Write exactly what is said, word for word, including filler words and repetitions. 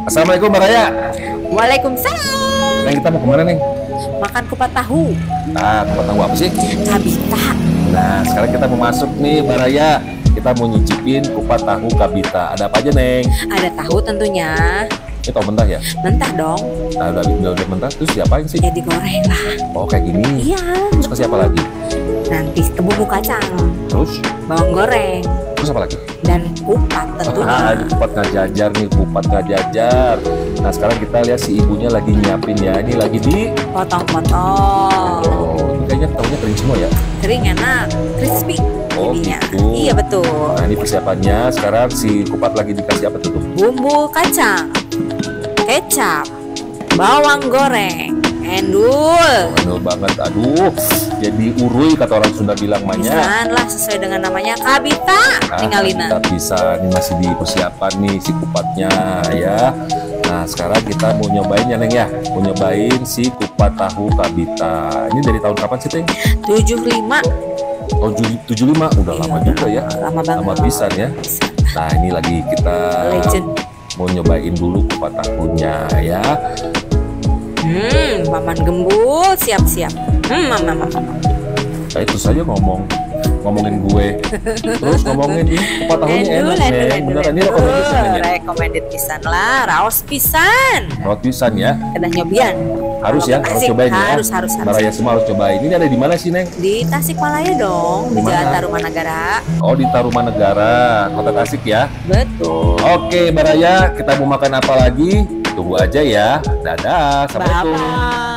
Assalamualaikum Mbak Raya. Waalaikumsalam. Neng, kita mau kemana Neng? Makan kupat tahu. Nah, tempat tahu apa sih? Kabita. Nah, sekarang kita mau masuk nih Mbak Raya. Kita mau nyicipin kupat tahu Kabita. Ada apa aja Neng? Ada tahu tentunya. Ini tahu mentah ya? Mentah dong. Nah, udah, udah, udah mentah, terus diapain sih? Ya digoreng lah. Oh, kayak gini. Iya. Terus kasih apa lagi? Nanti ke bumbu kacang, Terus? bawang goreng, Terus apa lagi? dan kupat tentunya. Ah, ini kupat nggak jajar nih, kupat nggak jajar. Nah, sekarang kita lihat si ibunya lagi nyiapin ya. Ini lagi di... Potong-potong. Oh, ini kayaknya tahunya kering semua ya? Kering enak, crispy. Oh, jadinya. gitu. Iya betul. Nah, ini persiapannya. Sekarang si kupat lagi dikasih apa tuh? Bumbu kacang, kecap, bawang goreng, endul. Bener banget, aduh, jadi urui kata orang Sunda bilang mahnya. Pisan lah sesuai dengan namanya Kabita. Nah, Tinggalina. kita bisa, ini masih di persiapan nih si kupatnya ya. Nah, sekarang kita mau nyobain ya Neng ya, mau nyobain si kupat tahu Kabita. Ini dari tahun kapan sih Neng? tujuh puluh lima. Tahun tujuh puluh lima, udah lama juga ya. Lama banget. Lama pisan ya. Nah, ini lagi kita Legend. mau nyobain dulu kupat tahunya ya. Hmm, paman gembul siap-siap. Hmm, mama, mama. Nah, itu saja ngomong ngomongin gue, terus ngomongin ini kupat tahunya Endul, enak endul, Neng. endul, Beneran ini endul. recommended Neng, ya? Recommended pisan lah, raos pisan. Rawat pisan ya. Kedah nyobian. Harus ya, harus Asik, cobain ya. harus, harus, harus. Baraya semua harus cobain. Ini ada di mana sih Neng? Di Tasikmalaya dong, di Di mana? Jalan Tarumanagara. Oh, di Tarumanegara, Kota Tasik ya. Betul. Oke, Baraya, kita mau makan apa lagi? Tunggu aja ya. Dadah, assalamualaikum. Bye-bye.